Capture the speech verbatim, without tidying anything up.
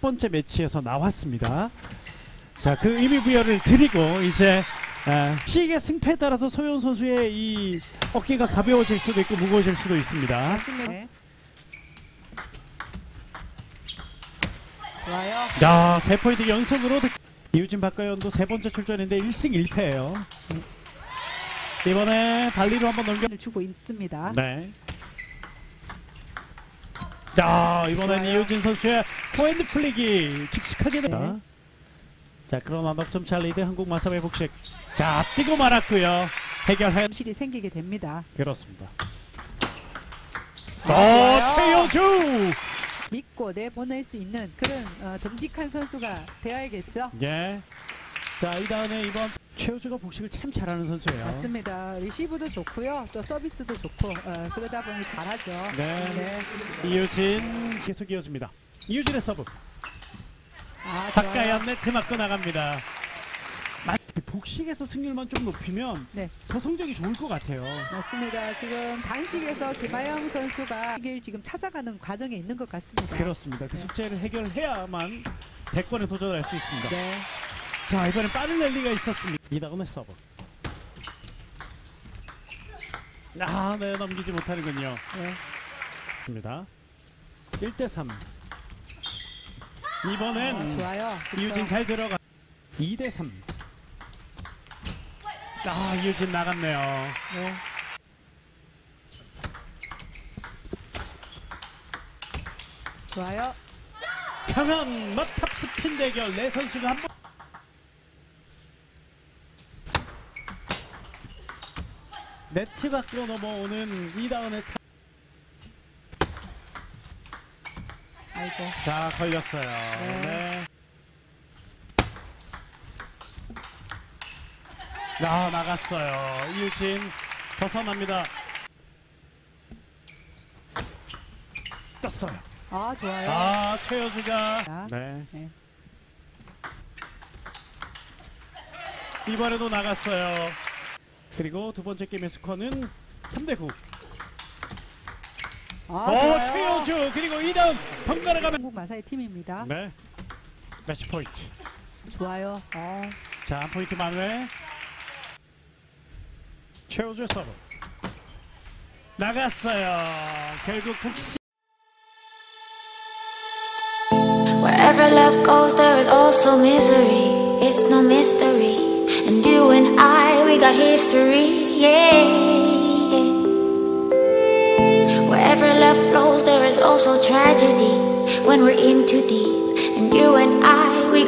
번째 매치에서 나왔습니다. 자, 그 의미 부여를 드리고 이제 아, 시기의 승패에 따라서 소연 선수의 이 어깨가 가벼워질 수도 있고 무거워질 수도 있습니다. 맞습니다. 네. 좋아요. 야, 세 포인트 연속으로 득... 이우진 박가연도 세 번째 출전인데 일 승 일 패예요. 이번에 발리로 한번 넘겨 주고 있습니다. 네. 자, 이번엔 좋아요. 이우진 선수의 포핸드 플릭이 칙칙하게 됩니다. 네. 자, 그러나 넉점 차 리드 한국 마사회 복식. 자, 뛰고 말았고요. 해결해. 실이 생기게 됩니다. 그렇습니다. 아, 어, 좋아요. 최효주. 믿고 내보낼 수 있는 그런 어, 듬직한 선수가 되어야겠죠. 예. 자, 이 다음에 이번 최효주가 복식을 참 잘하는 선수예요. 맞습니다. 리시브도 좋고요. 또 서비스도 좋고 어, 그러다 보니 잘하죠. 네. 네. 이유진 계속 이어집니다. 이유진의 서브. 아, 박가연 네트 맞고 나갑니다. 복식에서 승률만 좀 높이면 네. 더 성적이 좋을 것 같아요. 맞습니다. 지금 단식에서 김하영 선수가 이길 지금 찾아가는 과정에 있는 것 같습니다. 그렇습니다. 그 네. 숙제를 해결해야만 백번에 도전할 수 있습니다. 네. 자, 이번엔 빠른 랠리가 있었습니다. 이다음에 서브. 아, 네, 넘기지 못하는군요. 네. 입니다. 일 대 삼. 이번엔 어, 좋아요. 그쵸? 이유진 잘 들어가. 이 대 삼. 아, 이유진 나갔네요. 네. 좋아요. 강한 막탑 스핀 대결. 네 선수가 한 번. 네트 밖으로 넘어오는 이다운의 타. 아이고. 자, 걸렸어요. 네. 네. 아, 나갔어요. 이유진 벗어납니다. 떴어요. 아, 좋아요. 아, 최효주가. 자. 네. 네. 이번에도 나갔어요. 그리고 두 번째 게임의 스코어는 삼 대 구. 아, 오, 좋아요. 최효주 그리고 이 다운 번갈아 가면. 한국 마사의 팀입니다. 네. 매치 포인트. 좋아요. 어. 자, 한 포인트 만회. 최효주의 서브. 나갔어요. 결국 복시. Wherever love goes, there is also misery. It's no mystery. And you and I, we got history, yeah. Wherever love flows, there is also tragedy when we're in too deep.